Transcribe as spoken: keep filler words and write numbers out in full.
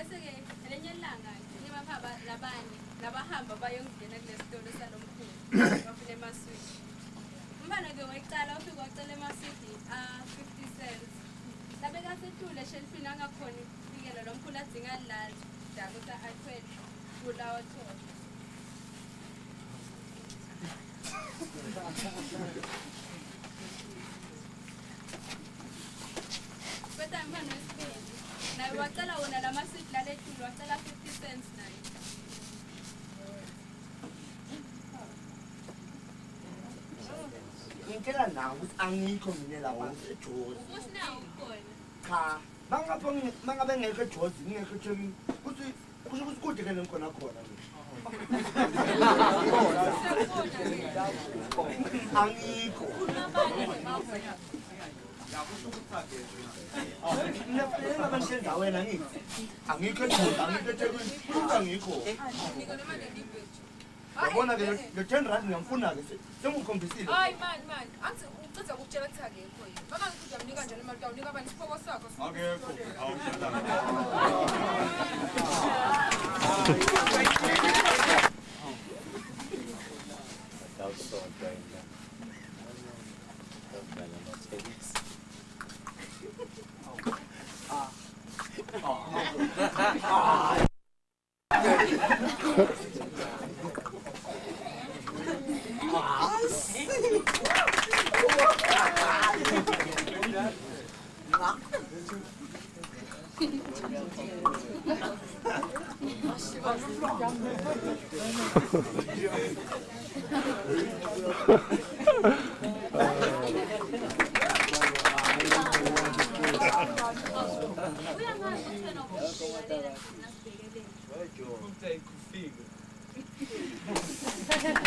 bese-ke elenye ilanga ngibapha labanye labahamba bayongena kule sitolo salomkhulu bafuna emaswidi. Umfana-ke wayecala ufike wacela emaswidi a-fifty cents. Labeka setule eshelfini angakhona ukufikela lo mkhulu adzinga lala dakusa athwele kulawa thola. Kweta mfana wesibili naye wacela wona la maswidi laletulu wacela fifty cents naye. Ngicela nawe ukuthi angikho mina lapha eJozi. Usinawo khona. Cha, mangapha mangabe ngekho eJozi ngekho eThekwini kuthi kusho ukuthi kude ke ngikhona khona mina. Angikho. Ngiyaphela ngabantu wena ngithi. Angikho eJozi, angikho eThekwini, angikho. Yabona ke le ten rand ngiyamfuna ke sengikhombisile. Hayi man man, angithi ucela ukutshela ukuthi akekho yini. Baba ngithi uyamnika njalo imali unika abani isiphoko sakho. Akekho. Não tem que fica.